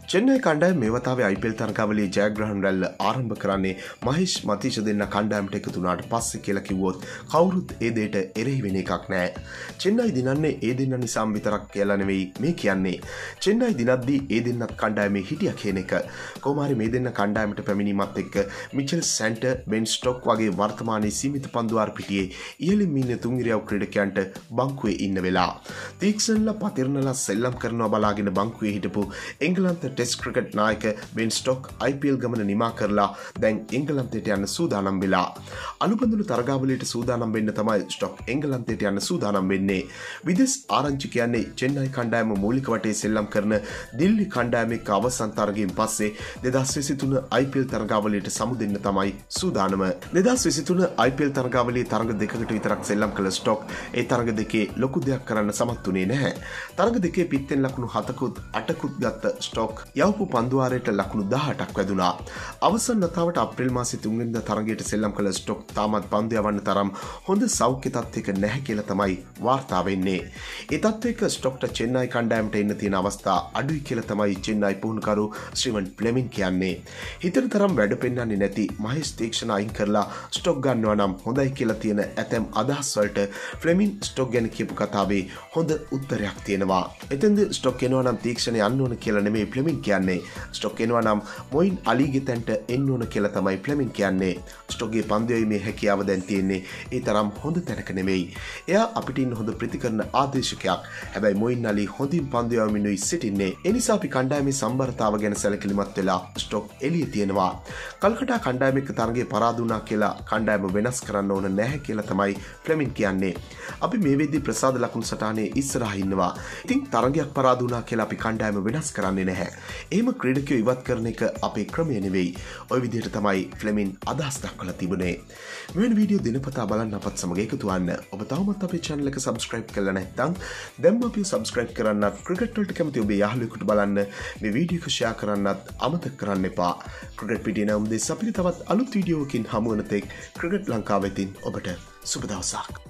චෙන්නයි කණ්ඩායම මේ වතාවේ IPL තරගාවලියේ ජයග්‍රහණ රැල්ල ආරම්භ කරන්නේ මහේෂ් මතීෂ දෙන්න කණ්ඩායමට එකතු වුණාට පස්සේ කියලා කිව්වොත් කවුරුත් ඒ දෙයට එරෙහි වෙන එකක් නෑ. චෙන්නයි දිනන්නේ ඒ දෙන්න නිසාම විතරක් කියලා නෙවෙයි මේ කියන්නේ. චෙන්නයි දිනද්දී ඒ දෙන්නත් කණ්ඩායමේ හිටියා කියන එක. කොහොම හරි මේ දෙන්න කණ්ඩායමට පැමිණීමත් එක්ක මිචෙල් සැන්ටර්, බෙන් ස්ටොක් වගේ වර්තමානයේ සීමිත පන්දුවාර පිටියේ ඉහළින් ඉන්න තුන් ඉරියව් ක්‍රීඩකයන්ට බංකුවේ ඉන්න වෙලා. තීක්ෂණලා පතිරණලා සෙල්ලම් කරනවා බලාගෙන බංකුවේ හිටපු එංගලන්ත ටෙස්ට් ක්‍රිකට් නායක බෙන් ස්ටොක් IPL ගමන නිමා කරලා දැන් එංගලන්තයට යන්න සූදානම් වෙලා. අනුබඳුණු තරගාවලියට සූදානම් වෙන්න තමයි ස්ටොක් එංගලන්තයට යන්න සූදානම් වෙන්නේ. විදේශ ආරංචි කියන්නේ චෙන්නයි කණ්ඩායම මූලික වටේ සෙල්ලම් කරන දිල්ලි කණ්ඩායමේ අවසන් තරගයෙන් පස්සේ 2023 IPL තරගාවලියට සමුදෙන්න තමයි සූදානම. 2023 IPL තරගාවලියේ තරග දෙකකට විතරක් සෙල්ලම් කළ ස්ටොක් ඒ තරග දෙකේ ලොකු දෙයක් කරන්න සමත් වුණේ නැහැ. තරග දෙකේ පිත්තෙන් ලකුණු 7කුත් 8කුත් ගත්ත ස්ටොක් යවපු පන්දුවාරයට ලකුණු 18ක් වැදුනා. අවසන් වතාවට අප්‍රේල් මාසයේ 3 වෙනිදා තරගයට සෙල්ලම් කළ ස්ටොක් තාමත් පන්දු යවන්න තරම් හොඳ සෞඛ්‍ය තත්ත්වයක නැහැ කියලා තමයි වාර්තා වෙන්නේ. ඒ තත්ත්වයක ස්ටොක්ට චෙන්නයි කණ්ඩායමට එන්න තියෙන අවස්ථා අඩුයි කියලා තමයි චෙන්නයි පුහුණුකරු ශ්‍රීවන් ෆ්ලෙමින් කියන්නේ. හිතන තරම් වැඩ පෙන්වන්නේ නැති මහේෂ් තීක්ෂණ අයින් කරලා ස්ටොක් ගන්නවා නම් හොඳයි කියලා තියෙන ඇතැම් අදහස් වලට ෆ්ලෙමින් ස්ටොක් ගැන කියපු කතාවේ හොඳ උත්තරයක් තියෙනවා. එතෙන්ද ස්ටොක් එනවා නම් තීක්ෂණ යන්න ඕන කියලා නෙමෙයි ෆ්ලෙමින් කියන්නේ. ස්ටොක් එනවා නම් මොයින් අලිගේ තැන්ට එන්න ඕන කියලා තමයි ෆ්ලෙමින් කියන්නේ. ස්ටොක්ගේ පන්දුයීමේ හැකියාව දැන් තියෙන්නේ ඒ තරම් හොඳ තැනක නෙමෙයි. එයා අපිට ඉන්න හොඳ ප්‍රතිකරණ ආදේශකයක්. හැබැයි මොයින් අලි හොඳින් පන්දු යවමිනුයි සිටින්නේ. ඒ නිසා අපි කණ්ඩායමේ සම්බරතාව ගැන සැලකිලිමත් වෙලා ස්ටොක් එළියේ තියෙනවා. කල්කටා කණ්ඩායමේ තරගයේ පරාද වුණා කියලා කණ්ඩායම වෙනස් කරන්න ඕන නැහැ කියලා තමයි ෆ්ලෙමින් කියන්නේ. අපි මේ වෙද්දී ප්‍රසාද ලකුණු සටහනේ ඉස්සරහා ඉන්නවා. ඉතින් තරගයක් පරාද වුණා කියලා අපි කණ්ඩායම වෙනස් කරන්නේ නැහැ. එහෙම ක්‍රීඩකයෝ ඉවත් කරන එක අපේ ක්‍රමය නෙවෙයි. ওই විදිහට තමයි ෆ්ලෙමින් අදහස් දක්වලා තිබුණේ. මෙවැනි වීඩියෝ දිනපතා බලන්න අපත් සමග එකතු වන්න. ඔබ තවමත් අපේ channel එක subscribe කරලා නැත්නම් දැන්ම අපි subscribe කරන්නත් ක්‍රිකට් වලට කැමති ඔබේ යාළුවෙකුට බලන්න මේ වීඩියෝ එක share කරන්නත් අමතක කරන්න එපා. ක්‍රිකට් පිටියේ නම් දෙස් අපිට තවත් අලුත් වීඩියෝකින් හමු වෙන තෙක් ක්‍රිකට් ලංකාව වෙතින් ඔබට සුබ දවසක්.